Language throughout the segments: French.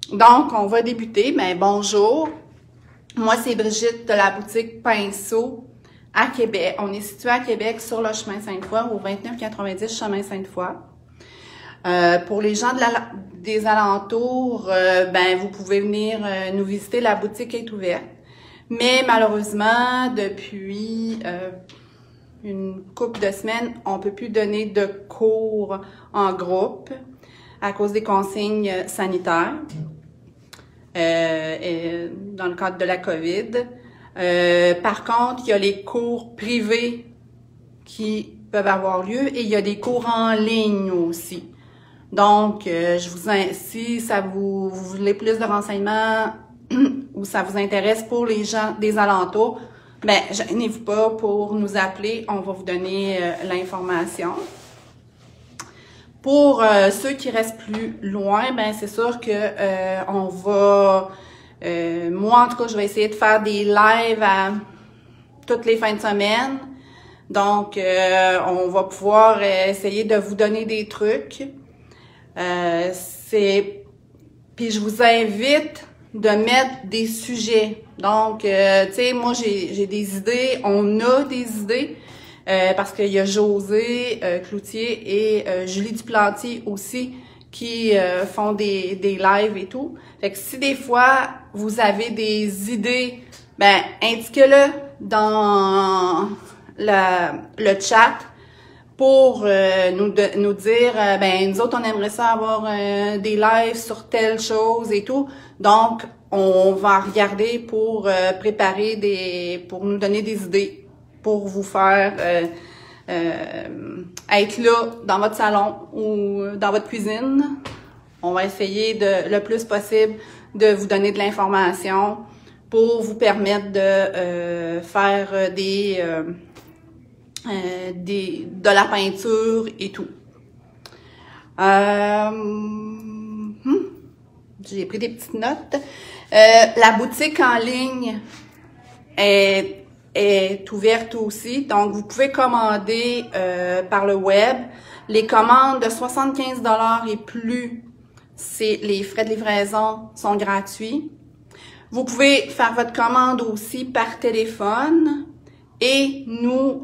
Donc, on va débuter. Ben, bonjour. Moi, c'est Brigitte de la boutique Pinceau à Québec. On est situé à Québec sur le chemin Sainte-Foy, au 2990 chemin Sainte-Foy. Pour les gens des alentours, ben, vous pouvez venir nous visiter. La boutique est ouverte. Mais malheureusement, depuis une couple de semaines, on peut plus donner de cours en groupe à cause des consignes sanitaires dans le cadre de la COVID. Par contre, il y a les cours privés qui peuvent avoir lieu et il y a des cours en ligne aussi. Donc, si vous voulez plus de renseignements ou ça vous intéresse pour les gens des alentours, ben, gênez-vous pas pour nous appeler, on va vous donner l'information. Pour ceux qui restent plus loin, ben c'est sûr que on va, moi en tout cas, je vais essayer de faire des lives à toutes les fins de semaine. Donc, on va pouvoir essayer de vous donner des trucs. Puis je vous invite de mettre des sujets. Donc, tu sais, moi j'ai des idées, on a des idées. Parce qu'il y a José Cloutier et Julie Duplantier aussi qui font des lives et tout. Fait que si des fois vous avez des idées, ben indiquez-le dans le chat pour nous dire ben nous autres on aimerait ça avoir des lives sur telle chose et tout. Donc on va regarder pour pour nous donner des idées, pour vous faire être là dans votre salon ou dans votre cuisine. On va essayer le plus possible de vous donner de l'information pour vous permettre de faire de la peinture et tout. J'ai pris des petites notes. La boutique en ligne est ouverte aussi. Donc, vous pouvez commander par le web. Les commandes de 75 $ et plus, les frais de livraison sont gratuits. Vous pouvez faire votre commande aussi par téléphone et nous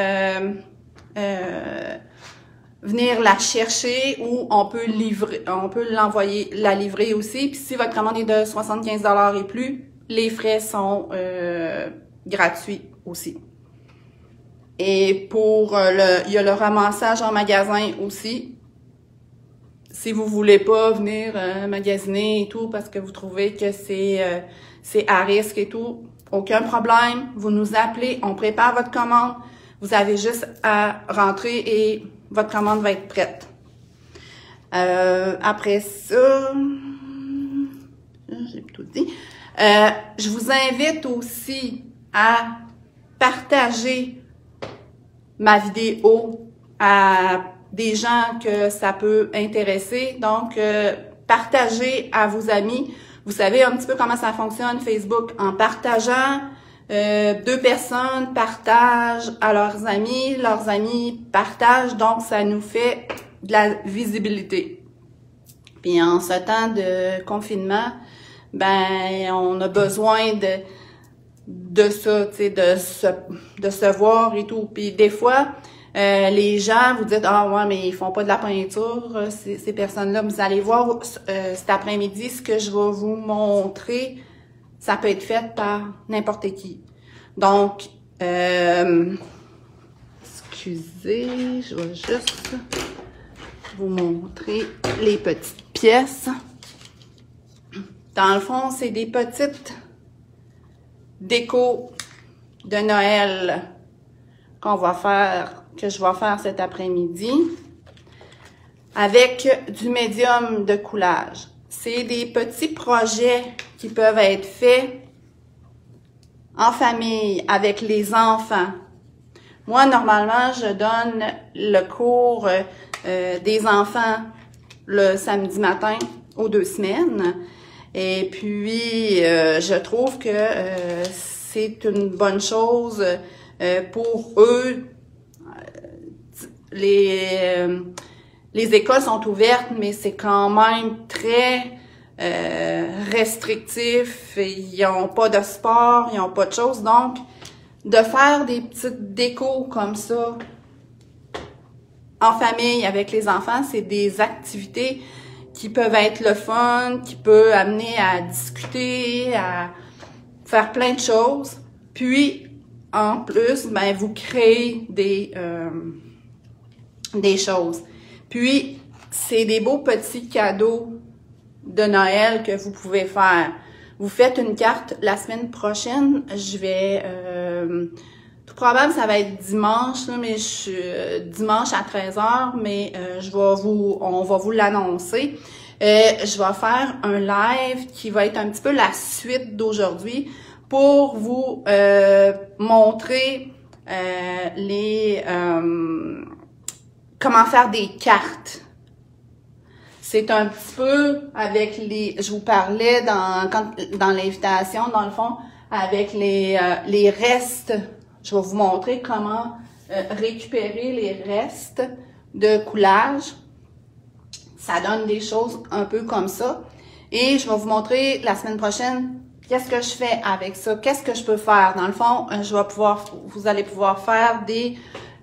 venir la chercher ou on peut la livrer aussi. Puis si votre commande est de 75 $ et plus, les frais sont gratuit aussi. Et il y a le ramassage en magasin aussi. Si vous voulez pas venir magasiner et tout parce que vous trouvez que c'est à risque et tout, aucun problème. Vous nous appelez, on prépare votre commande. Vous avez juste à rentrer et votre commande va être prête. Après ça, j'ai tout dit. Je vous invite aussi à partager ma vidéo à des gens que ça peut intéresser. Donc, partagez à vos amis. Vous savez un petit peu comment ça fonctionne, Facebook. En partageant, 2 personnes partagent à leurs amis partagent. Donc, ça nous fait de la visibilité. Puis, en ce temps de confinement, ben, on a besoin de ça, tu sais, de se voir et tout. Puis des fois, les gens vous disent ah ouais mais ils font pas de la peinture, ces personnes-là. Vous allez voir cet après-midi ce que je vais vous montrer, ça peut être fait par n'importe qui. Donc, excusez, je vais juste vous montrer les petites pièces. Dans le fond, c'est des petites déco de Noël que je vais faire cet après-midi avec du médium de coulage. C'est des petits projets qui peuvent être faits en famille avec les enfants. Moi, normalement, je donne le cours des enfants le samedi matin aux 2 semaines. Et puis, je trouve que c'est une bonne chose pour eux. Les écoles sont ouvertes, mais c'est quand même très restrictifs, ils n'ont pas de sport, ils n'ont pas de choses. Donc, de faire des petites décos comme ça, en famille, avec les enfants, c'est des activités qui peuvent être le fun, qui peuvent amener à discuter, à faire plein de choses. Puis, en plus, ben, vous créez des choses. Puis, c'est des beaux petits cadeaux de Noël que vous pouvez faire. Vous faites une carte la semaine prochaine. Je vais... tout probable, ça va être dimanche, là, mais dimanche à 13h, mais on va vous l'annoncer. Je vais faire un live qui va être un petit peu la suite d'aujourd'hui pour vous montrer comment faire des cartes. C'est un petit peu avec je vous parlais dans l'invitation, dans le fond, avec les restes. Je vais vous montrer comment récupérer les restes de coulage. Ça donne des choses un peu comme ça. Et je vais vous montrer la semaine prochaine qu'est-ce que je fais avec ça, qu'est-ce que je peux faire. Dans le fond, vous allez pouvoir faire des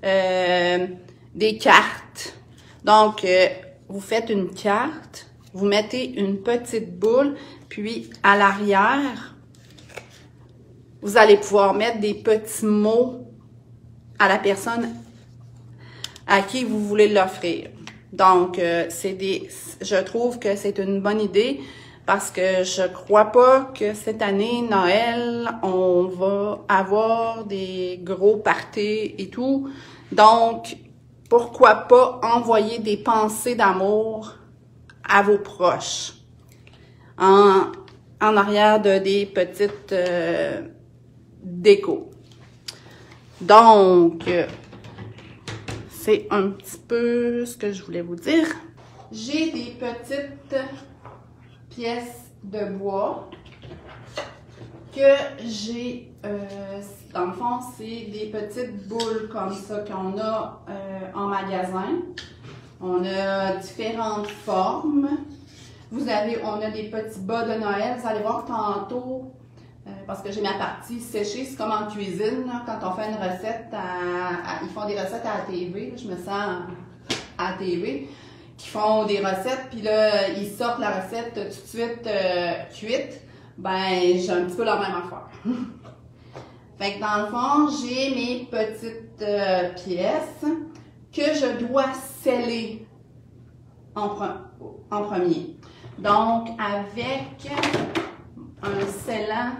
cartes. Donc, vous faites une carte, vous mettez une petite boule, puis à l'arrière, vous allez pouvoir mettre des petits mots à la personne à qui vous voulez l'offrir. Donc, je trouve que c'est une bonne idée parce que je crois pas que cette année, Noël, on va avoir des gros parties et tout. Donc, pourquoi pas envoyer des pensées d'amour à vos proches en arrière de des petites décos. Donc, c'est un petit peu ce que je voulais vous dire. J'ai des petites pièces de bois que j'ai, dans le fond, c'est des petites boules comme ça qu'on a en magasin. On a différentes formes. On a des petits bas de Noël. Vous allez voir tantôt, parce que j'ai ma partie séchée, c'est comme en cuisine, là, quand on fait une recette, ils font des recettes à la TV, là, je me sens à la TV, qui font des recettes, puis là, ils sortent la recette tout de suite cuite. Ben, j'ai un petit peu la même affaire. Fait que dans le fond, j'ai mes petites pièces que je dois sceller en premier. Donc, avec un scellant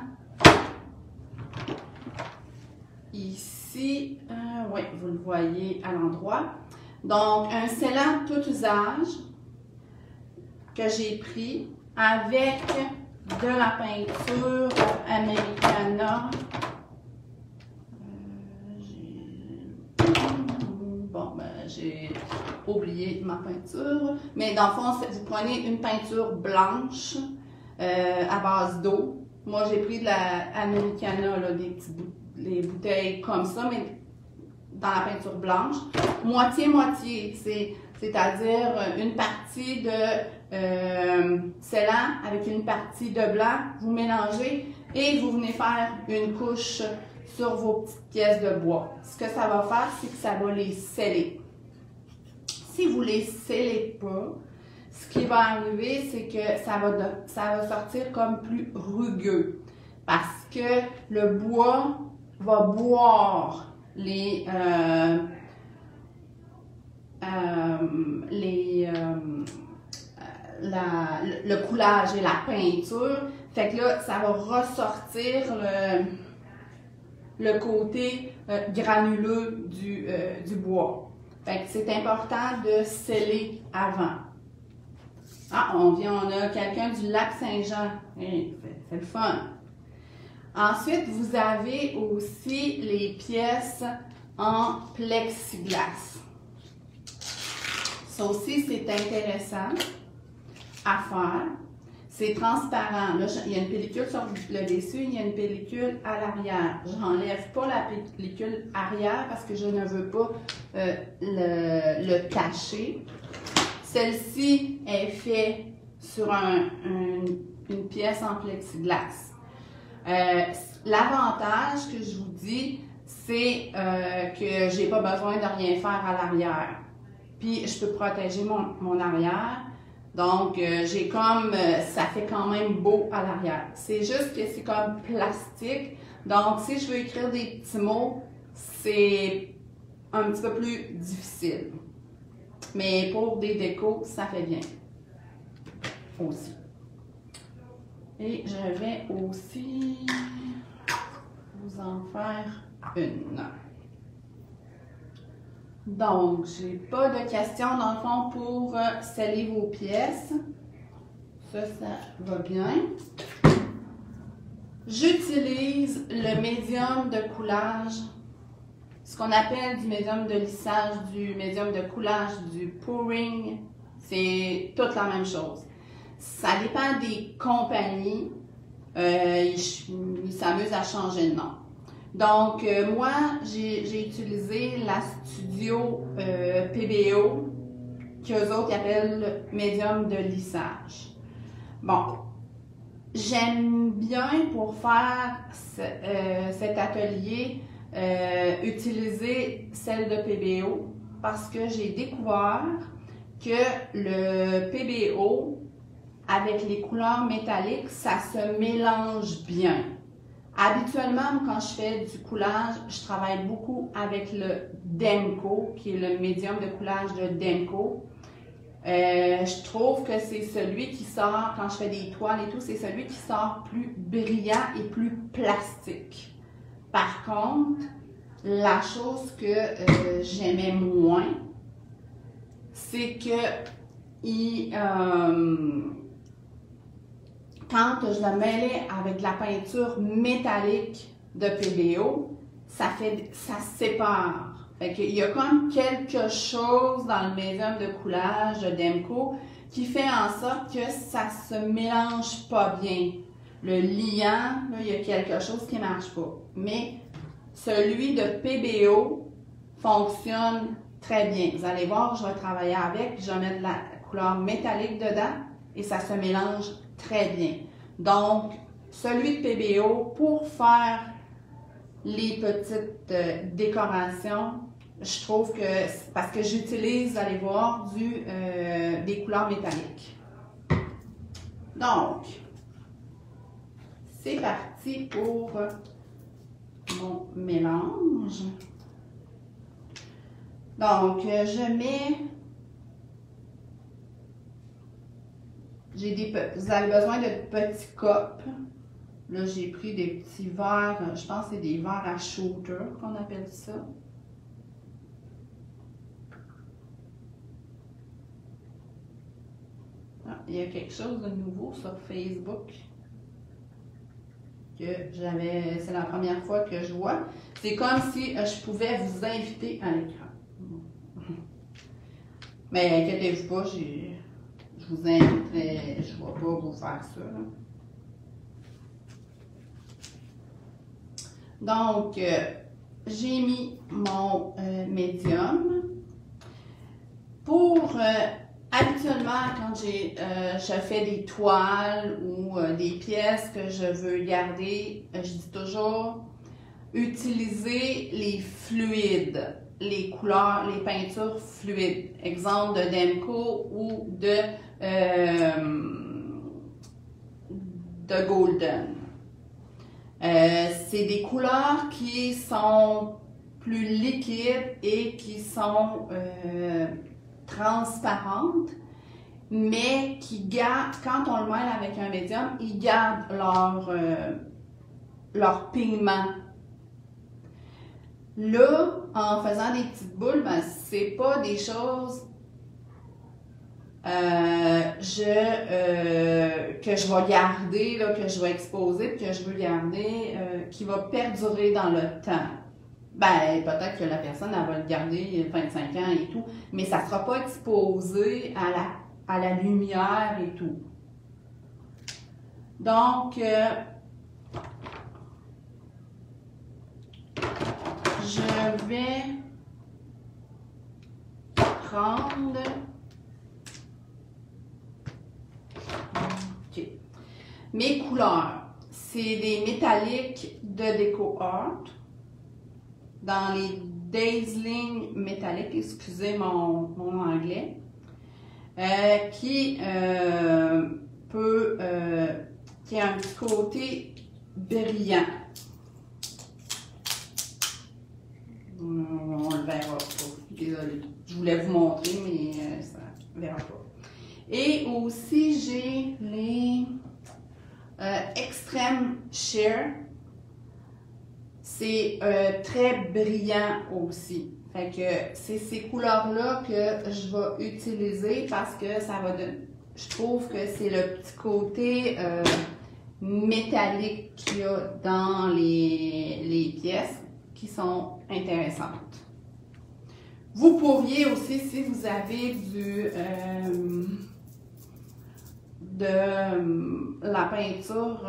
ici, oui, vous le voyez à l'endroit. Donc, un scellant tout usage que j'ai pris avec de la peinture Americana. J'ai oublié ma peinture. Mais dans le fond, vous prenez une peinture blanche à base d'eau. Moi, j'ai pris de la Americana, là, des bouteilles comme ça, mais dans la peinture blanche. Moitié-moitié, c'est-à-dire une partie de scellant avec une partie de blanc. Vous mélangez et vous venez faire une couche sur vos petites pièces de bois. Ce que ça va faire, c'est que ça va les sceller. Si vous ne les scellez pas, ce qui va arriver, c'est que ça va sortir comme plus rugueux. Parce que le bois va boire le coulage et la peinture. Fait que là, ça va ressortir le côté granuleux du bois. Fait que c'est important de sceller avant. Ah, on a quelqu'un du lac Saint-Jean. Hey, c'est le fun. Ensuite, vous avez aussi les pièces en plexiglas. Ça aussi, c'est intéressant à faire. C'est transparent. Là, il y a une pellicule sur le dessus, il y a une pellicule à l'arrière. Je n'enlève pas la pellicule arrière parce que je ne veux pas le cacher. Celle-ci est faite sur une pièce en plexiglas. L'avantage que je vous dis, c'est que j'ai pas besoin de rien faire à l'arrière. Puis je peux protéger mon arrière. Donc, j'ai comme, ça fait quand même beau à l'arrière. C'est juste que c'est comme plastique. Donc, si je veux écrire des petits mots, c'est un petit peu plus difficile. Mais pour des décos, ça fait bien aussi. Et je vais aussi vous en faire une. Donc, j'ai pas de questions dans le fond pour sceller vos pièces. Ça va bien. J'utilise le médium de coulage, ce qu'on appelle du médium de lissage, du médium de coulage, du pouring. C'est toute la même chose. Ça dépend des compagnies. Ils s'amusent à changer de nom. Donc, moi, j'ai utilisé la Studio PBO, qu'eux autres appellent médium de lissage. Bon, j'aime bien pour faire cet atelier utiliser celle de PBO parce que j'ai découvert que le PBO, avec les couleurs métalliques, ça se mélange bien. Habituellement, quand je fais du coulage, je travaille beaucoup avec le Demco, qui est le médium de coulage de Demco. Je trouve que c'est celui qui sort, quand je fais des toiles et tout, c'est celui qui sort plus brillant et plus plastique. Par contre, la chose que j'aimais moins, c'est que quand je le mêlais avec de la peinture métallique de PBO, ça se sépare. Fait qu'il y a comme quelque chose dans le médium de coulage de Demco qui fait en sorte que ça se mélange pas bien. Le liant, là, il y a quelque chose qui ne marche pas. Mais celui de PBO fonctionne très bien. Vous allez voir, je vais travailler avec, puis je vais mettre de la couleur métallique dedans et ça se mélange très bien. Donc, celui de PBO, pour faire les petites décorations, je trouve que, parce que j'utilise, vous allez voir, des couleurs métalliques. Donc, c'est parti pour mon mélange. Donc, je mets... Vous avez besoin de petits copes. Là, j'ai pris des petits verres, je pense que c'est des verres à shooter qu'on appelle ça. Ah, il y a quelque chose de nouveau sur Facebook que c'est la première fois que je vois. C'est comme si je pouvais vous inviter à l'écran. Mais inquiétez-vous pas, je vous inviterai, je ne vais pas vous faire ça. Là. Donc, j'ai mis mon médium. Pour, habituellement, quand je fais des toiles ou des pièces que je veux garder, je dis toujours, utiliser les fluides, les couleurs, les peintures fluides. Exemple de Demco ou de Golden. C'est des couleurs qui sont plus liquides et qui sont transparentes, mais qui gardent, quand on le mêle avec un médium, ils gardent leur pigment. Là, en faisant des petites boules, ben, c'est pas des choses que je vais garder, là, que je vais exposer, que je veux garder, qui va perdurer dans le temps. Ben, peut-être que la personne, elle va le garder 25 ans et tout, mais ça ne sera pas exposé à la lumière et tout. Donc, je vais Mes couleurs, c'est des métalliques de Déco Art dans les Dazzling métalliques, excusez mon anglais, qui a un petit côté brillant. On le verra pas, désolé. Je voulais vous montrer, mais ça ne verra pas. Et aussi, j'ai les Extreme Sheer. C'est très brillant aussi. Fait que c'est ces couleurs-là que je vais utiliser parce que ça va donner. Je trouve que c'est le petit côté métallique qu'il y a dans les pièces qui sont intéressantes. Vous pourriez aussi, si vous avez de la peinture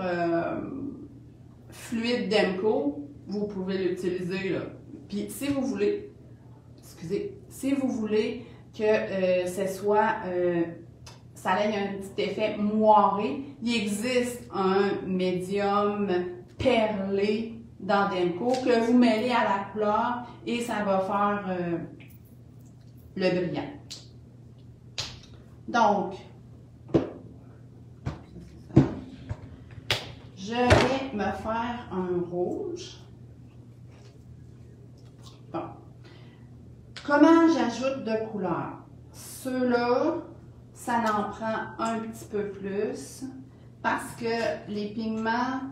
fluide Demco, vous pouvez l'utiliser là. Puis si vous voulez, si vous voulez que ce soit, ça ait un petit effet moiré, il existe un médium perlé dans Demco que vous mêlez à la couleur et ça va faire le brillant. Donc, je vais me faire un rouge. Bon. Comment j'ajoute de couleurs? Ceux-là, ça en prend un petit peu plus parce que les pigments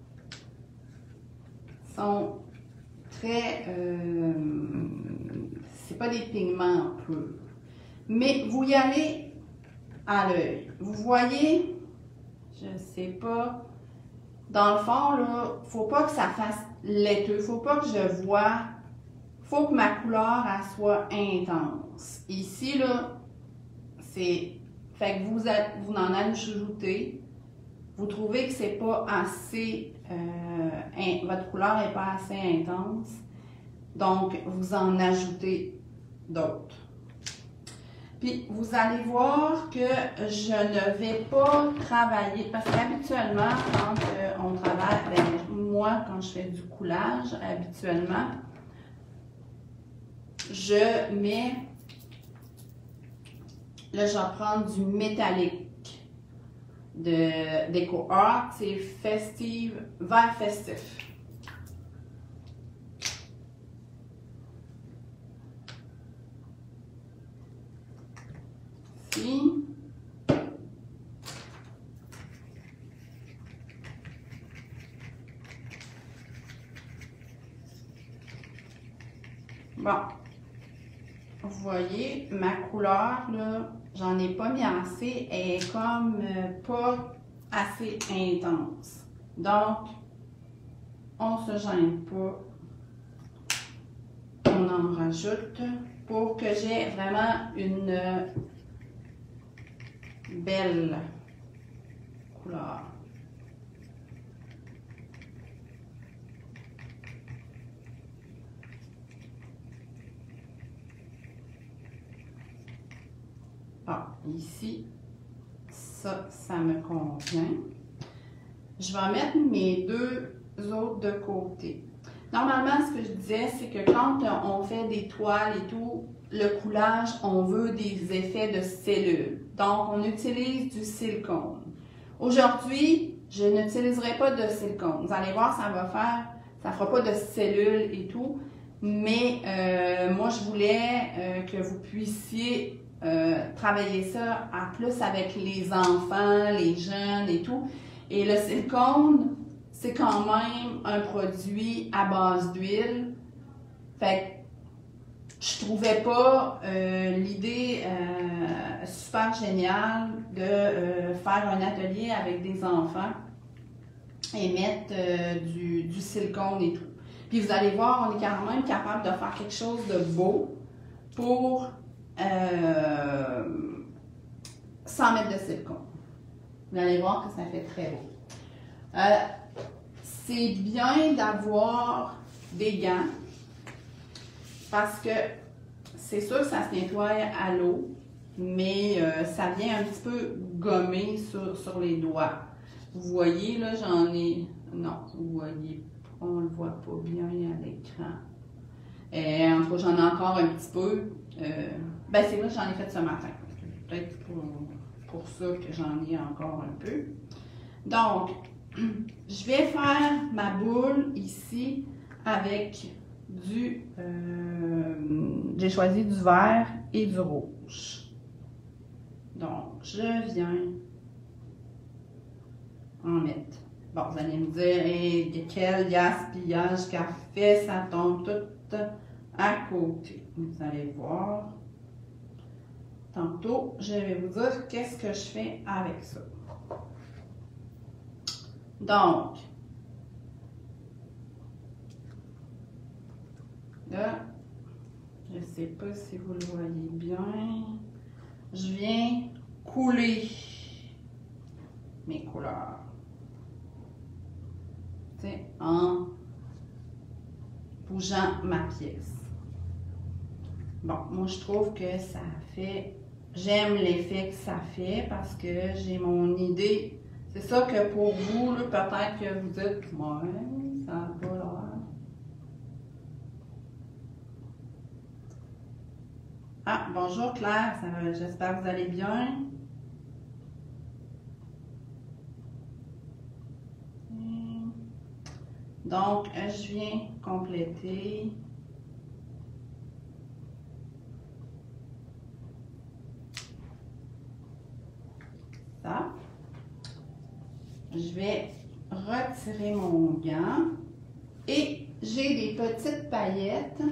sont très... c'est pas des pigments purs. Mais vous y allez à l'œil. Vous voyez, je sais pas... Dans le fond, là, faut pas que ça fasse laiteux, faut pas que je vois, faut que ma couleur elle soit intense. Ici, là, c'est, fait que vous en ajoutez, vous trouvez que c'est pas assez, votre couleur n'est pas assez intense, donc vous en ajoutez d'autres. Puis, vous allez voir que je ne vais pas travailler, parce qu'habituellement, quand on travaille, moi, quand je fais du coulage, habituellement, je mets, là, je vais prendre du métallique de Déco Art, c'est festive, vert festif. Ici. Bon, vous voyez, ma couleur, là, j'en ai pas mis assez, elle est comme pas assez intense. Donc, on se gêne pas, on en rajoute pour que j'ai vraiment une belle couleur. Ah, ici, ça me convient. Je vais mettre mes deux autres de côté. Normalement, ce que je disais, c'est que quand on fait des toiles et tout, le coulage, on veut des effets de cellules. Donc, on utilise du silicone. Aujourd'hui, je n'utiliserai pas de silicone. Vous allez voir, ça fera pas de cellules et tout. Mais moi, je voulais que vous puissiez travailler ça en plus avec les enfants, les jeunes et tout. Et le silicone, c'est quand même un produit à base d'huile. Fait que je trouvais pas l'idée super géniale de faire un atelier avec des enfants et mettre du silicone et tout. Puis vous allez voir, on est quand même capable de faire quelque chose de beau pour sans mettre de silicone. Vous allez voir que ça fait très beau. C'est bien d'avoir des gants parce que c'est sûr que ça se nettoie à l'eau, mais ça vient un petit peu gommer sur les doigts. Vous voyez, là, j'en ai... Non, vous voyez pas, on le voit pas bien à l'écran. En tout cas, j'en ai encore un petit peu. Ben, c'est vrai que j'en ai fait ce matin. Peut-être pour ça que j'en ai encore un peu. Donc, je vais faire ma boule ici avec du... j'ai choisi du vert et du rouge. Donc, je viens en mettre. Bon, vous allez me dire, hey, quel gaspillage qu'a fait, ça tombe tout à côté. Vous allez voir. Tantôt, je vais vous dire qu'est-ce que je fais avec ça. Donc, là, je ne sais pas si vous le voyez bien, je viens couler mes couleurs. En bougeant ma pièce. Bon, moi je trouve que ça fait, j'aime l'effet que ça fait parce que j'ai mon idée. C'est ça que pour vous, peut-être que vous dites, ouais, ça n'a pas l'air. Ah, bonjour Claire, j'espère que vous allez bien. Donc, je viens compléter ça. Je vais retirer mon gant et j'ai des petites paillettes.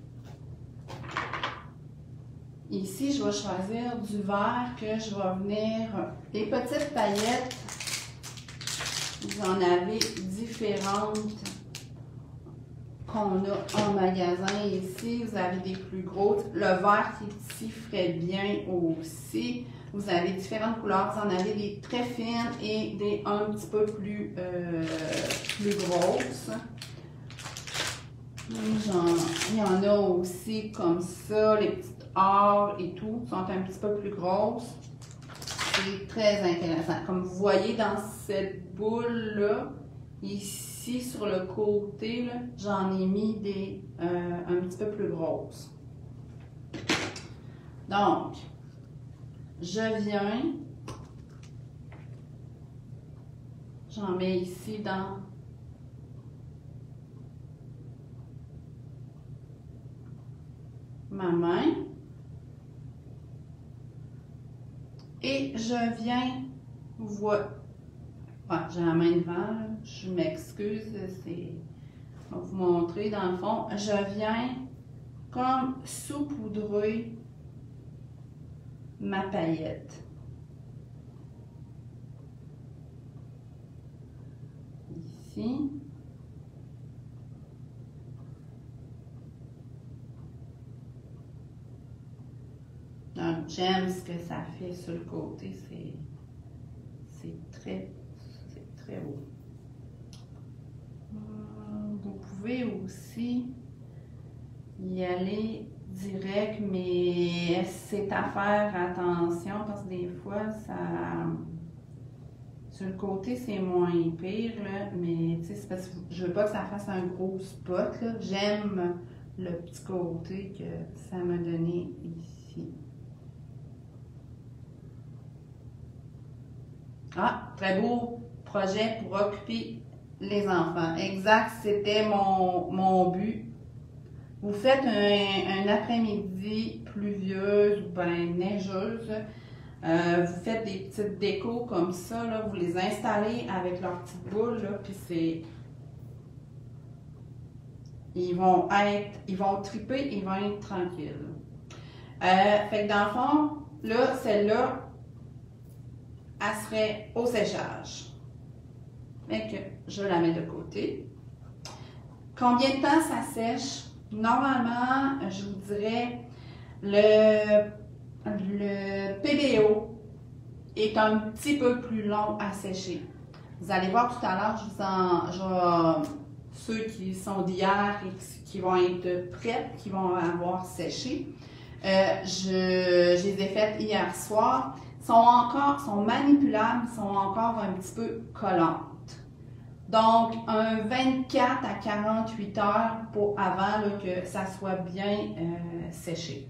Ici, je vais choisir du vert que je vais venir... Les petites paillettes, vous en avez différentes qu'on a en magasin ici. Vous avez des plus grosses. Le vert qui est ici ferait bien aussi. Vous avez différentes couleurs. Vous en avez des très fines et des un petit peu plus grosses. Il y en a aussi comme ça, les petites or et tout, sont un petit peu plus grosses. C'est très intéressant. Comme vous voyez dans cette boule-là, ici sur le côté, j'en ai mis des un petit peu plus grosses. Donc, je viens, j'en mets ici dans ma main. Et je viens, j'ai la main devant, je m'excuse, je vais vous montrer dans le fond. Je viens comme saupoudrer ma paillette. Ici. Donc, j'aime ce que ça fait sur le côté, c'est très beau. Vous pouvez aussi y aller direct, mais c'est à faire attention parce que des fois, sur le côté, c'est moins pire, là, mais c'est parce que je veux pas que ça fasse un gros spot. J'aime le petit côté que ça m'a donné ici. Ah, très beau projet pour occuper les enfants. Exact, c'était mon but. Vous faites un après-midi pluvieuse ou bien neigeuse. Vous faites des petites décos comme ça, là, vous les installez avec leurs petites boules, là, puis ils vont triper, ils vont être tranquilles. Fait que dans le fond, là, celle-là, elle serait au séchage. Fait que je la mets de côté. Combien de temps ça sèche? Normalement, je vous dirais, le PBO est un petit peu plus long à sécher. Vous allez voir tout à l'heure, ceux qui sont d'hier et qui vont être prêts, qui vont avoir séché. Je les ai faites hier soir. sont manipulables, sont encore un petit peu collantes. Donc, un 24 à 48 heures avant là, que ça soit bien séché.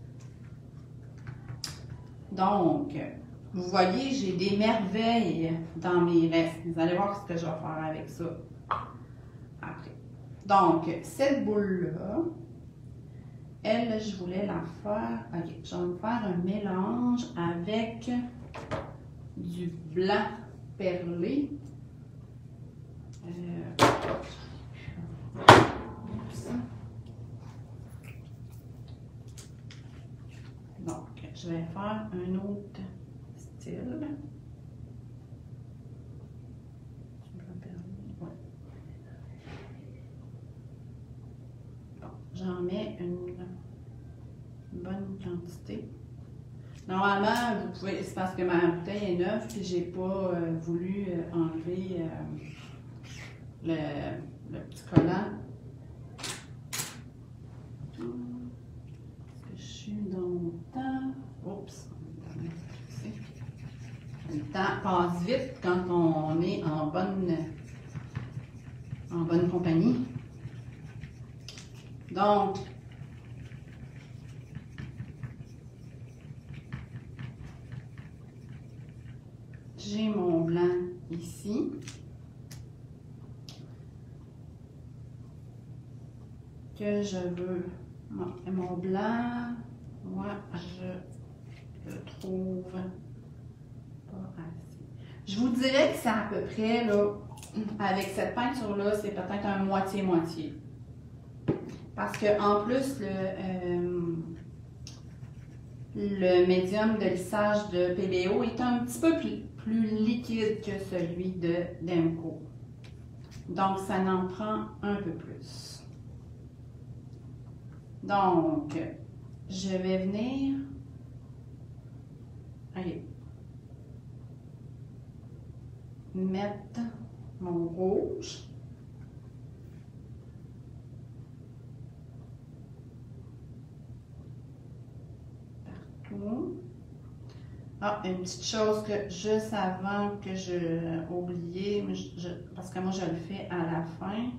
Donc, vous voyez, j'ai des merveilles dans mes restes. Vous allez voir ce que je vais faire avec ça après. Donc, cette boule-là, elle, je voulais la faire. Ok, je vais me faire un mélange avec du blanc perlé. Donc, je vais faire un autre style. Bon, j'en mets une bonne quantité. Normalement, vous pouvez, c'est parce que ma bouteille est neuve et j'ai pas voulu enlever le petit collant. Est-ce que je suis dans mon temps? Oups! Le temps passe vite quand on est en bonne compagnie. Donc, j'ai mon blanc ici. Que je veux. Mon blanc, moi, je le trouve pas assez. Je vous dirais que c'est à peu près, là, avec cette peinture-là, c'est peut-être un moitié-moitié. Parce que en plus, le médium de lissage de PBO est un petit peu plus liquide que celui de Demco. Donc, ça en prend un peu plus. Donc, je vais venir, allez, mettre mon rouge. Partout. Ah, une petite chose que juste avant que je oubliais, parce que moi je le fais à la fin.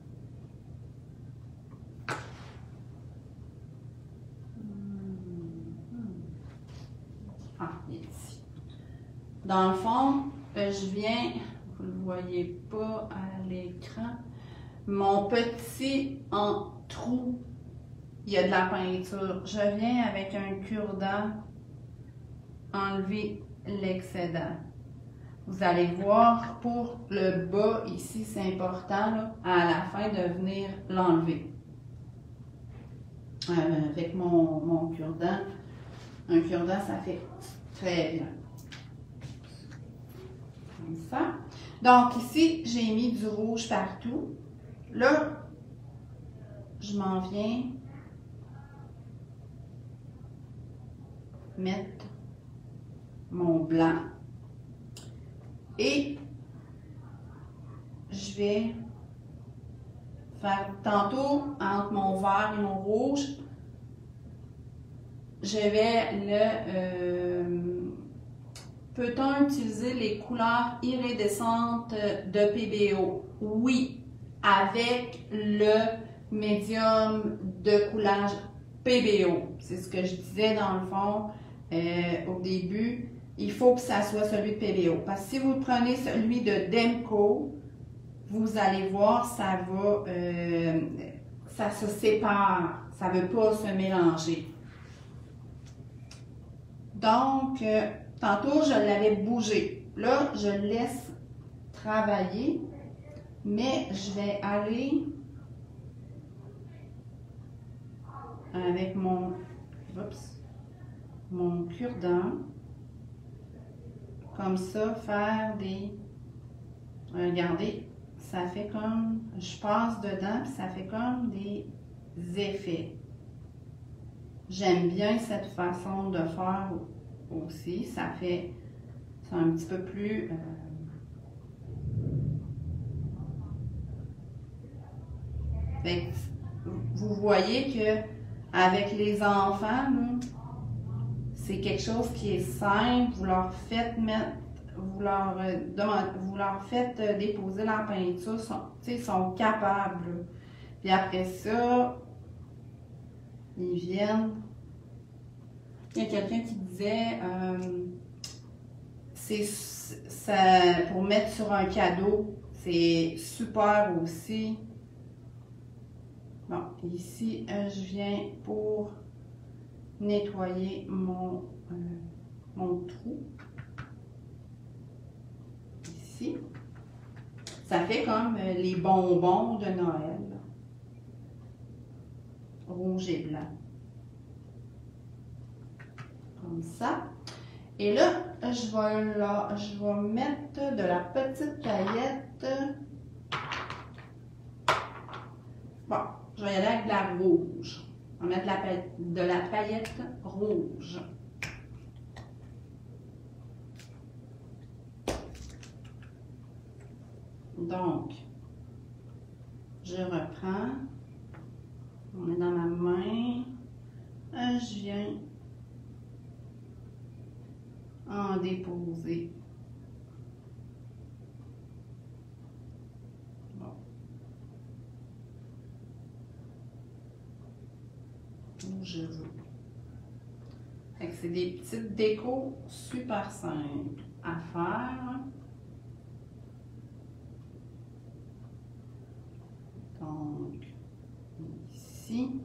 Ah, il est ici. Dans le fond, je viens, vous ne le voyez pas à l'écran, mon petit trou, il y a de la peinture. Je viens avec un cure-dent enlever l'excédent. Vous allez voir, pour le bas ici, c'est important là, à la fin de venir l'enlever. Avec mon cure-dent. Un cure-dent, ça fait très bien. Comme ça. Donc ici, j'ai mis du rouge partout. Là, je m'en viens mettre mon blanc. Et je vais faire tantôt entre mon vert et mon rouge. Je vais peut-on utiliser les couleurs iridescentes de PBO? Oui, avec le médium de coulage PBO. C'est ce que je disais dans le fond au début. Il faut que ça soit celui de PBO. Parce que si vous prenez celui de Demco, vous allez voir, ça se sépare. Ça ne veut pas se mélanger. Donc, tantôt, je l'avais bougé. Là, je le laisse travailler, mais je vais aller avec mon cure-dent, comme ça, faire des... Regardez, ça fait comme... Je passe dedans, puis ça fait comme des effets. J'aime bien cette façon de faire aussi. Ça fait... C'est un petit peu plus... vous voyez que avec les enfants, c'est quelque chose qui est simple. Vous leur faites mettre, vous leur faites déposer la peinture, ils sont capables. Puis après ça, ils viennent. Il y a quelqu'un qui disait, pour mettre sur un cadeau, c'est super aussi. Bon, ici, je viens pour nettoyer mon trou. Ici. Ça fait comme les bonbons de Noël. Rouge et blanc. Comme ça. Et là, je vais mettre de la petite paillette. Bon, je vais y aller avec de la rouge. On va mettre de la paillette rouge. Donc, je reprends. On met dans ma main. Je viens en déposer. Bon. Où je veux. Fait que c'est des petites décos super simples à faire. Donc, ici.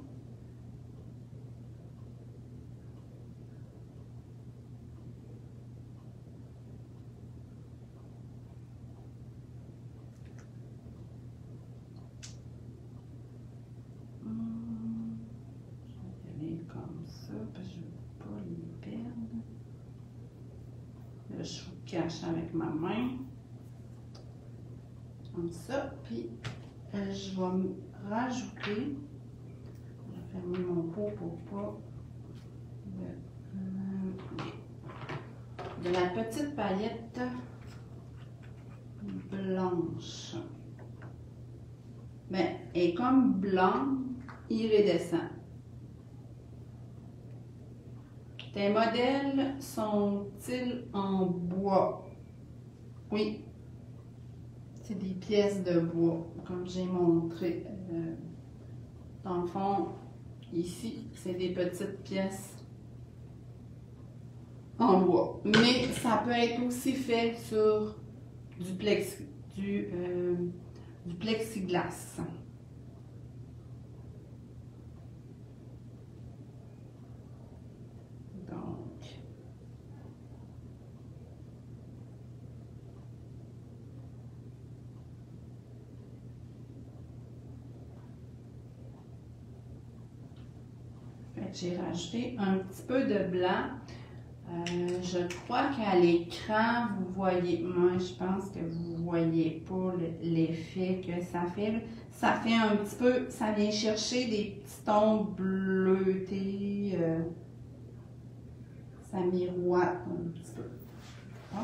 Je vais y aller comme ça, parce que je ne veux pas les perdre. Là, je vous cache avec ma main. Comme ça, puis je vais me rajouter. Je vais fermer mon pot pour pas de la petite paillette blanche. Mais elle est comme blanc iridescent. Tes modèles sont-ils en bois? Oui. C'est des pièces de bois, comme j'ai montré. Dans le fond, ici, c'est des petites pièces en bois. Mais ça peut être aussi fait sur du plexiglas. Donc, j'ai rajouté un petit peu de blanc. Je crois qu'à l'écran, vous voyez, moi je pense que vous ne voyez pas l'effet que ça fait. Ça fait un petit peu, ça vient chercher des petits tons bleutés. Ça miroite un petit peu. Ah.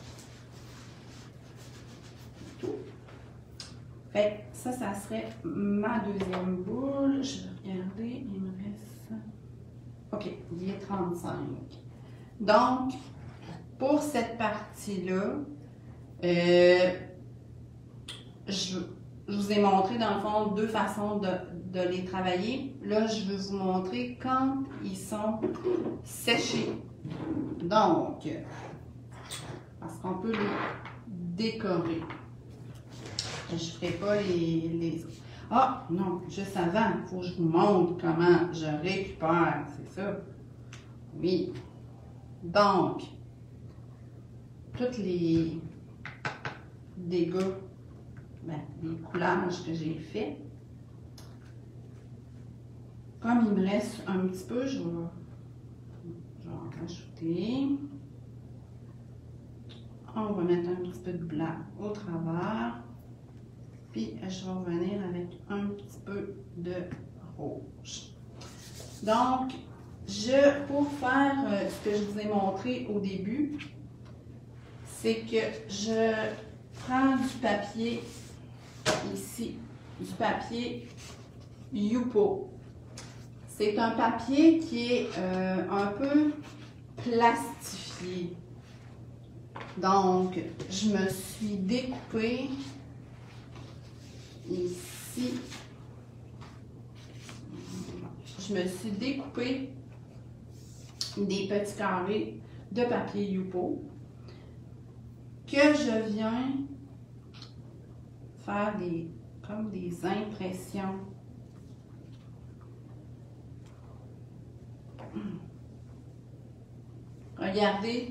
Tout. Fait que ça serait ma deuxième boule. Je vais regarder, il me reste... OK, il est 35. Donc, pour cette partie-là, je vous ai montré dans le fond deux façons de les travailler. Là, je vais vous montrer quand ils sont séchés. Donc, parce qu'on peut les décorer. Je ne ferai pas les autres. Ah, non, juste avant, il faut que je vous montre comment je récupère, c'est ça? Oui. Donc, tous les dégâts, les coulages que j'ai faits, comme il me reste un petit peu, je vais en rajouter. On va mettre un petit peu de blanc au travers. Puis, je vais revenir avec un petit peu de rouge. Donc, pour faire ce que je vous ai montré au début, c'est que je prends du papier ici, du papier Yupo. C'est un papier qui est un peu plastifier. Donc, je me suis découpé ici. Je me suis découpé des petits carrés de papier Yupo que je viens faire comme des impressions. Regardez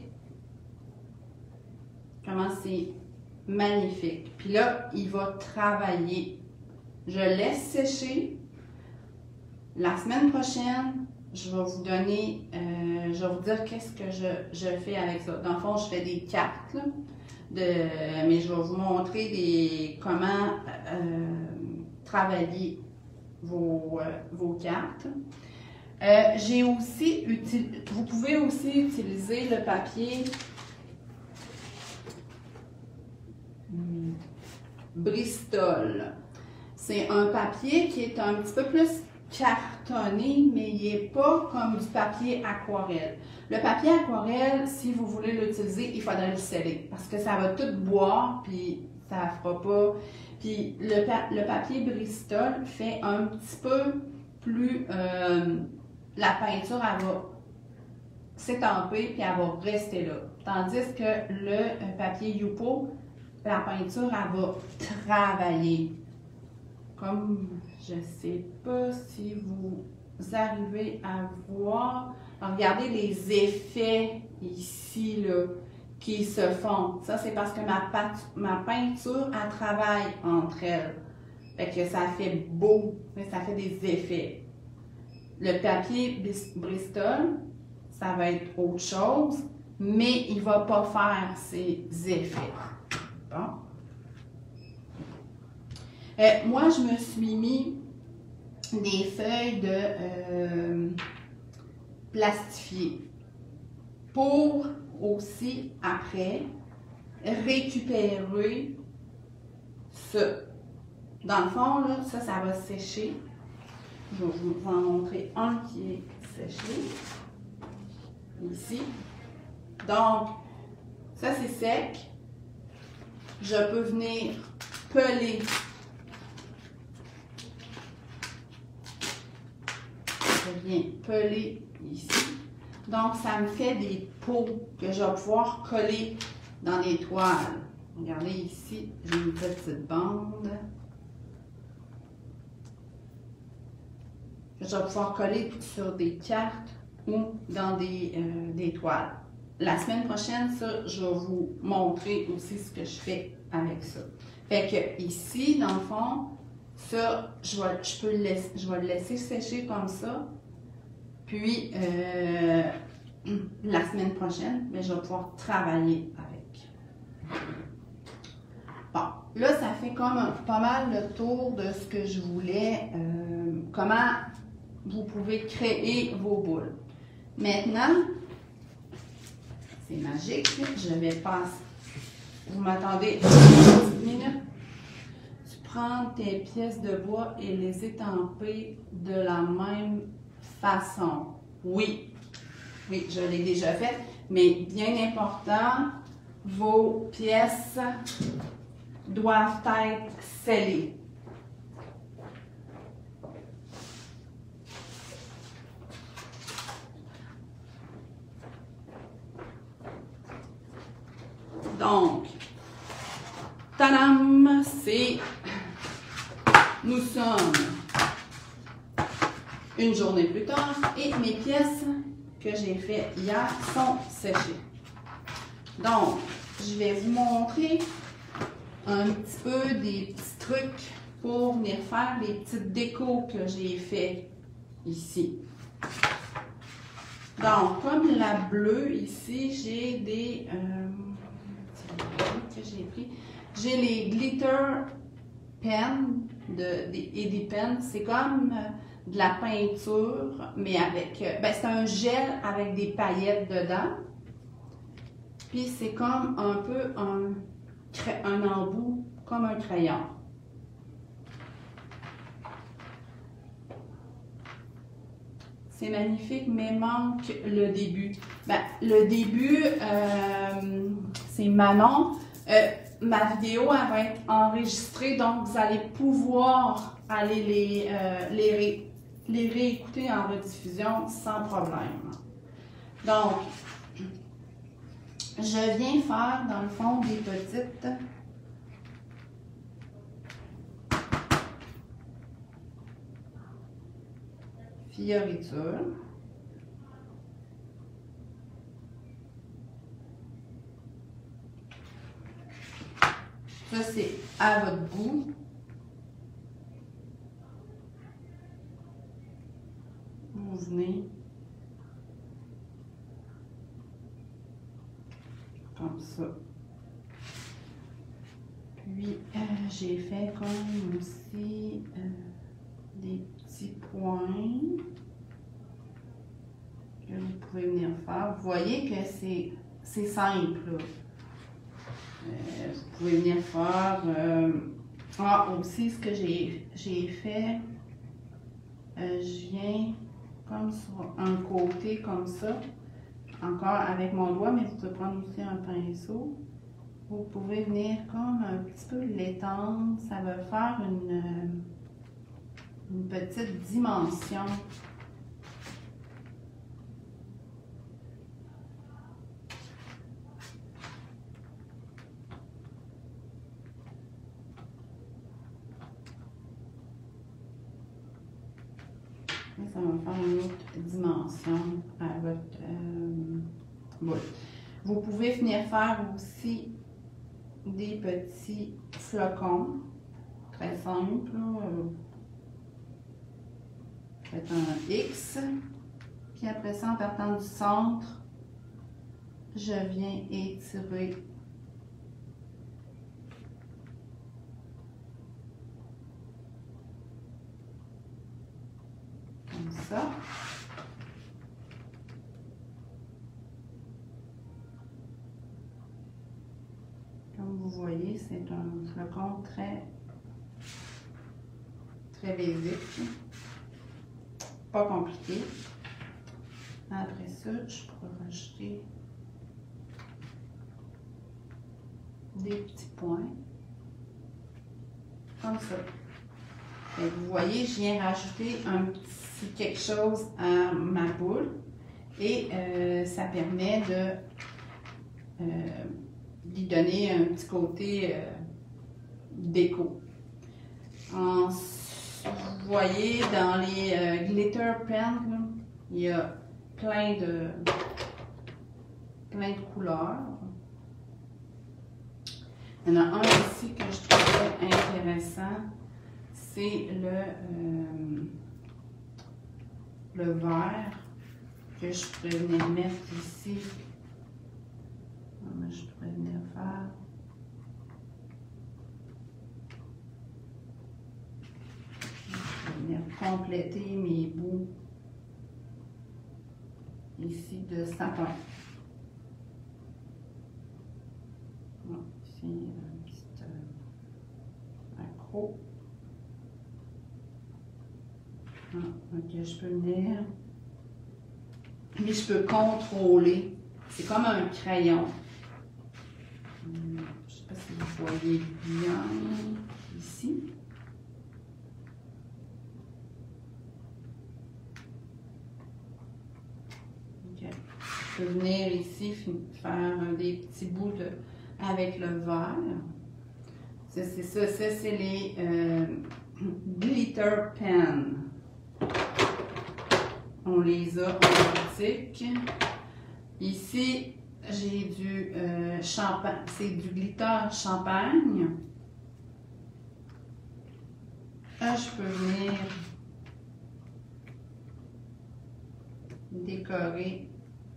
comment c'est magnifique. Puis là, il va travailler. Je laisse sécher. La semaine prochaine, je vais vous donner, je vais vous dire qu'est-ce que je fais avec ça. Dans le fond, je fais des cartes, là, mais je vais vous montrer comment travailler vos cartes. J'ai aussi vous pouvez aussi utiliser le papier Bristol. C'est un papier qui est un petit peu plus cartonné, mais il n'est pas comme du papier aquarelle. Le papier aquarelle, si vous voulez l'utiliser, il faudrait le sceller parce que ça va tout boire, puis ça ne fera pas. Puis le papier Bristol fait un petit peu plus... la peinture, elle va s'étamper puis elle va rester là. Tandis que le papier Yupo, la peinture, elle va travailler. Comme, je ne sais pas si vous arrivez à voir. Alors, regardez les effets ici, là, qui se font. Ça, c'est parce que ma peinture, elle travaille entre elles. Fait que ça fait beau, ça fait des effets. Le papier Bristol, ça va être autre chose, mais il ne va pas faire ces effets. Bon. Moi, je me suis mis des feuilles de plastifier pour aussi, après, récupérer ça. Dans le fond, là, ça va sécher. Je vais vous en montrer un qui est séché, ici. Donc, ça c'est sec. Je peux venir peler. Je viens peler ici. Donc, ça me fait des peaux que je vais pouvoir coller dans les toiles. Regardez ici, j'ai une petite bande. Je vais pouvoir coller sur des cartes ou dans des toiles. La semaine prochaine, ça, je vais vous montrer aussi ce que je fais avec ça. Fait que ici, dans le fond, ça, je vais le laisser sécher comme ça. Puis, la semaine prochaine, mais je vais pouvoir travailler avec. Bon, là, ça fait comme pas mal le tour de ce que je voulais, comment vous pouvez créer vos boules. Maintenant, c'est magique, je vais passer. Vous m'attendez une minute. Tu prends tes pièces de bois et les étamper de la même façon. Oui, je l'ai déjà fait, mais bien important, vos pièces doivent être scellées. Donc, tadam, nous sommes une journée plus tard et mes pièces que j'ai faites hier sont séchées. Donc, je vais vous montrer un petit peu des petits trucs pour venir faire les petites décos que j'ai fait ici. Donc, comme la bleue ici, j'ai des... que j'ai pris. J'ai les glitter pens et des pens. C'est comme de la peinture, mais avec... c'est un gel avec des paillettes dedans. Puis c'est comme un peu un embout, comme un crayon. C'est magnifique, mais manque le début. Ben, le début, c'est Manon. Ma vidéo, elle va être enregistrée, donc vous allez pouvoir aller les réécouter en rediffusion sans problème. Donc, je viens faire, dans le fond, des petites fioritures. Ça, c'est à votre goût. Vous venez comme ça. Puis, j'ai fait comme aussi des petits points que vous pouvez venir faire. Vous voyez que c'est simple, là. Vous pouvez venir faire... aussi, ce que j'ai fait, je viens comme sur un côté, comme ça, encore avec mon doigt, mais vous pouvez prendre aussi un pinceau. Vous pouvez venir comme un petit peu l'étendre. Ça va faire une petite dimension. Ça va faire une autre dimension à votre boule. Vous pouvez venir faire aussi des petits flocons, très simples. Faites un X, puis après ça, en partant du centre, je viens étirer comme ça. Comme vous voyez, c'est un flocon très basique, pas compliqué. Après ça, je pourrais rajouter des petits points, comme ça. Et vous voyez, je viens rajouter un petit quelque chose à ma boule et ça permet de lui donner un petit côté déco. Vous voyez, dans les glitter pens, là, il y a plein de couleurs. Il y en a un ici que je trouvais intéressant, c'est le vert que je pourrais venir mettre ici. Je pourrais venir faire. Je vais venir compléter mes bouts ici de sapin. Ici, un petit accro. Ok, je peux venir. Mais je peux contrôler. C'est comme un crayon. Je ne sais pas si vous voyez bien ici. Okay. Je peux venir ici faire des petits bouts avec le vert. Ça, c'est les glitter pens. On les a en boutique. Ici, j'ai du champagne, c'est du glitter champagne. Là, je peux venir décorer.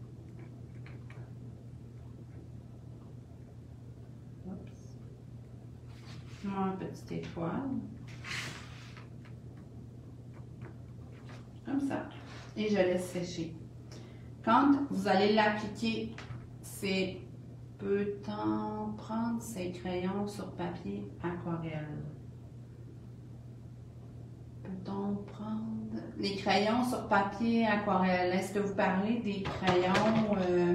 Oups. Une petite étoile. Comme ça. Et je laisse sécher. Quand vous allez l'appliquer, c'est peut-on prendre ces crayons sur papier aquarelle? peut-on prendre les crayons sur papier aquarelle? Est-ce que vous parlez des crayons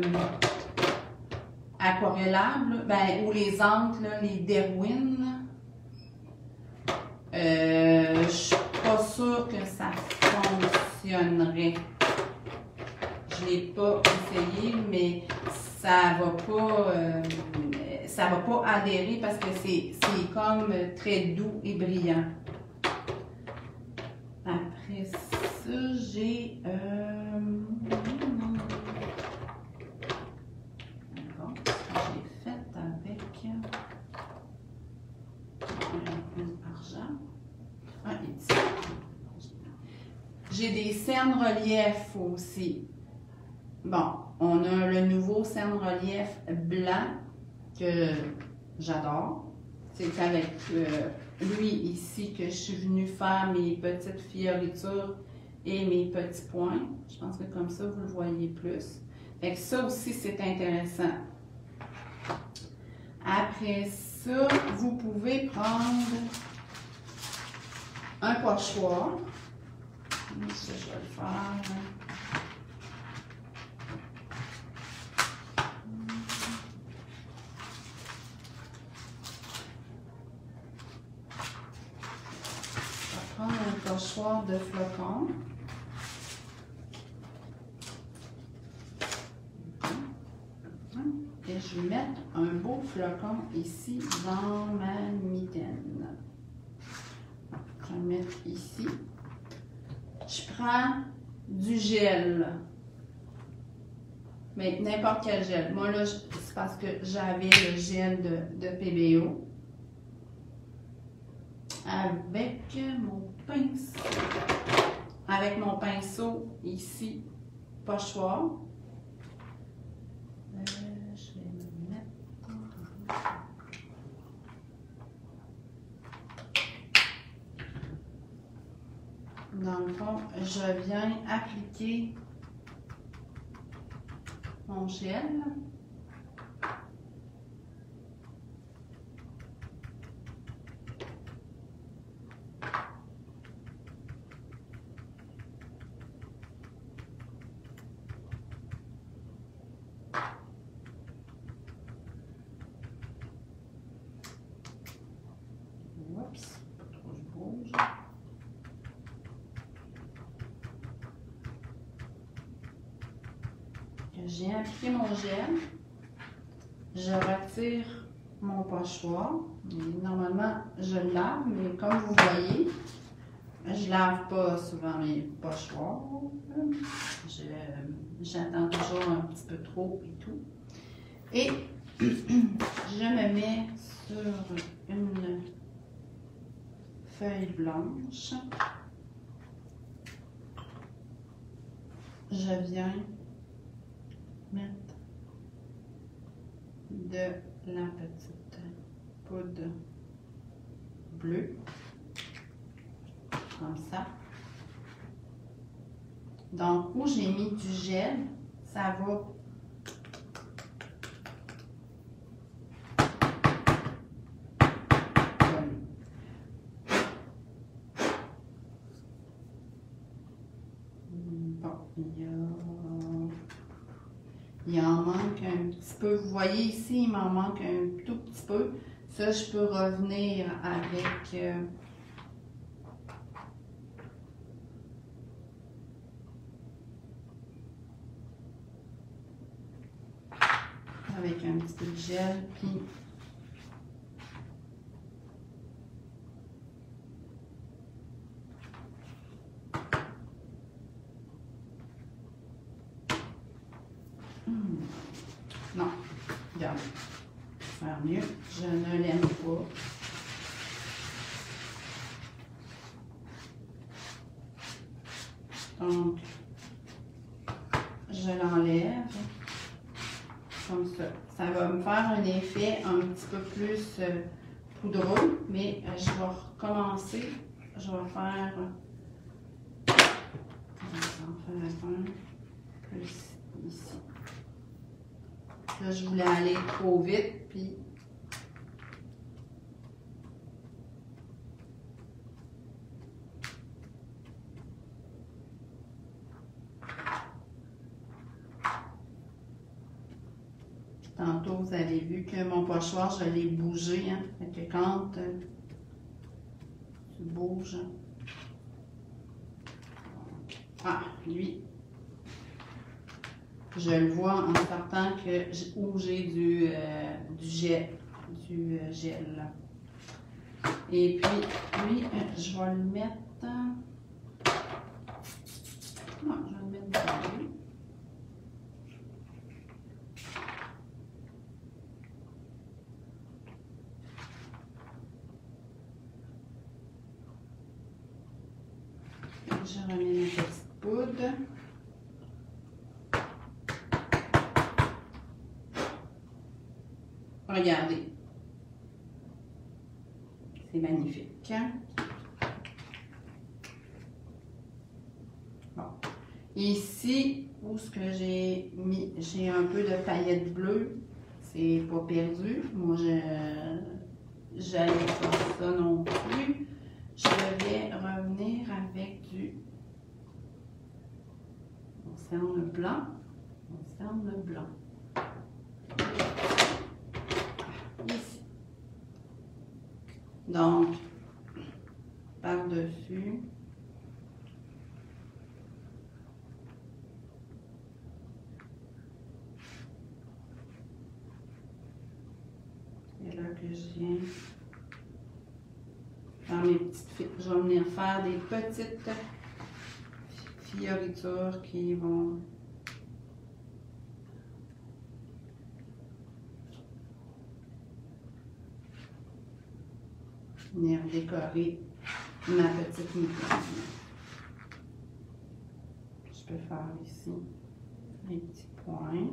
aquarellables? Ben, ou les encres, là, les Derwent? Je suis pas sûre que ça fonctionnerait. Je l'ai pas essayé, mais ça va pas adhérer parce que c'est comme très doux et brillant. Après ça, j'ai j'ai fait avec argent. Ah, ici. J'ai des cernes relief aussi. Bon, on a le nouveau cerne relief blanc que j'adore. C'est avec lui ici que je suis venue faire mes petites fioritures et mes petits points. Je pense que comme ça, vous le voyez plus. Fait que ça aussi, c'est intéressant. Après ça, vous pouvez prendre un pochoir. Ça, je vais le faire. Je vais prendre un pochoir de flocons. Et je vais mettre un beau flocon ici dans ma mitaine. Je vais le mettre ici. Je prends du gel. Mais n'importe quel gel. Moi, là, c'est parce que j'avais le gel de PBO. Avec mon pinceau. Avec mon pinceau ici, pochoir. Je vais me mettre. Dans le fond, je viens appliquer mon gel. Oups, pas trop je bouge. J'ai appliqué mon gel. Je retire mon pochoir. Normalement, je le lave, mais comme vous voyez, je lave pas souvent mes pochoirs. J'attends toujours un petit peu trop et tout. Et je me mets sur une feuille blanche. Je viens mettre de la petite poudre bleue, comme ça. Donc, où j'ai mis du gel, ça va il en manque un petit peu. Vous voyez ici, il m'en manque un tout petit peu. Ça, je peux revenir avec un petit peu de gel, puis non, regardez, faire mieux, je ne l'aime pas. Donc, je l'enlève comme ça. Ça va me faire un effet un petit peu plus poudreux, mais je vais recommencer. Je vais faire, un plus ici. Là, je voulais aller trop vite, puis tantôt, vous avez vu que mon pochoir, je l'ai bougé. Hein? Fait que quand tu bouges... Ah, lui, je le vois en sortant que où j'ai du gel. Et puis, lui, je vais le mettre... Non, je vais le mettre dedans. Je remets ma petite poudre. Regardez. C'est magnifique. Bon. Ici, où ce que j'ai mis, j'ai un peu de paillettes bleues. C'est pas perdu. Moi, j'allais faire ça non plus. Je vais revenir avec du cerne blanc. Ici. Donc, par-dessus. C'est là que je viens faire mes petites... Je vais venir faire des petites fioritures qui vont... venir décorer ma petite microbe. Je peux faire ici des petits points.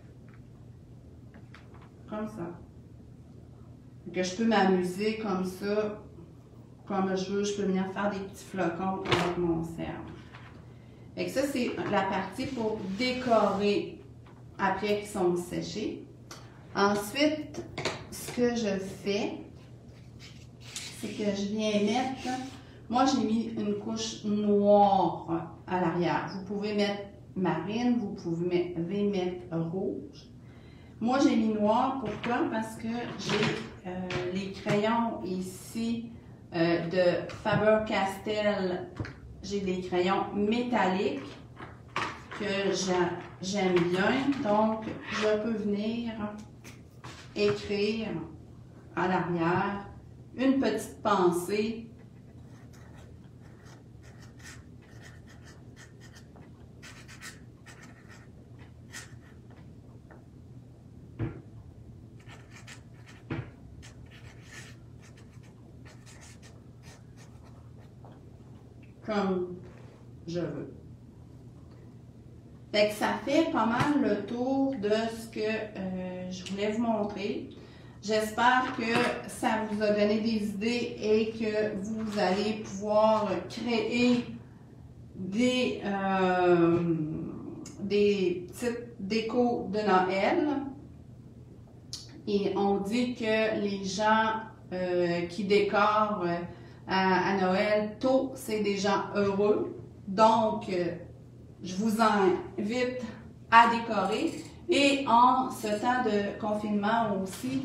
Comme ça. Que je peux m'amuser comme ça, comme je veux. Je peux venir faire des petits flocons avec mon cerne. Et ça, c'est la partie pour décorer après qu'ils sont séchés. Ensuite, ce que je fais, c'est que je viens mettre, moi j'ai mis une couche noire à l'arrière. Vous pouvez mettre marine, vous pouvez mettre rouge. Moi j'ai mis noir, pourquoi? Parce que j'ai les crayons ici de Faber-Castell, j'ai des crayons métalliques que j'aime bien, donc je peux venir écrire à l'arrière une petite pensée comme je veux. Fait que ça fait pas mal le tour de ce que je voulais vous montrer. J'espère que ça vous a donné des idées et que vous allez pouvoir créer des petites décos de Noël. Et on dit que les gens qui décorent à Noël tôt, c'est des gens heureux. Donc, je vous invite à décorer. Et en ce temps de confinement aussi,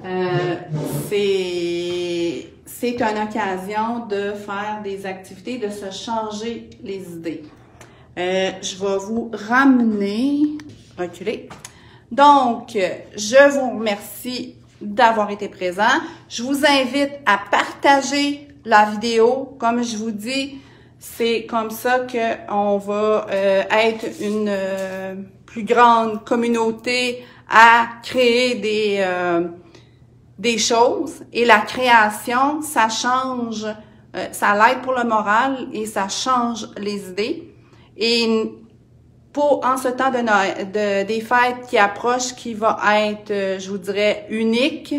c'est une occasion de faire des activités, de se changer les idées. Je vais vous ramener, reculer. Donc, je vous remercie d'avoir été présent. Je vous invite à partager la vidéo. Comme je vous dis, c'est comme ça qu'on va être une plus grande communauté à créer des choses. Et la création, ça change, ça l'aide pour le moral et ça change les idées. Et en ce temps des fêtes qui approchent, qui va être, je vous dirais, unique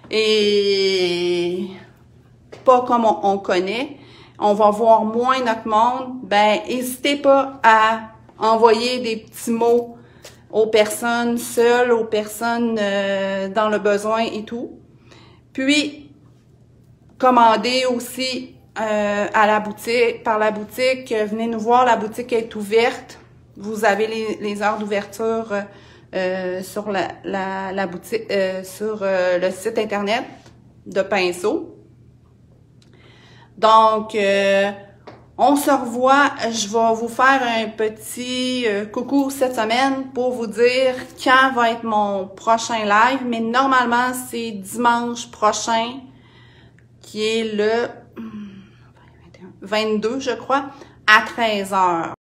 et pas comme on connaît, on va voir moins notre monde, ben n'hésitez pas à envoyer des petits mots aux personnes seules, aux personnes dans le besoin et tout. Puis, commandez aussi à la boutique, par la boutique, venez nous voir, la boutique est ouverte. Vous avez les heures d'ouverture sur la boutique, sur le site internet de Pinceau. Donc, on se revoit. Je vais vous faire un petit coucou cette semaine pour vous dire quand va être mon prochain live. Mais normalement, c'est dimanche prochain, qui est le 22, je crois, à 13h.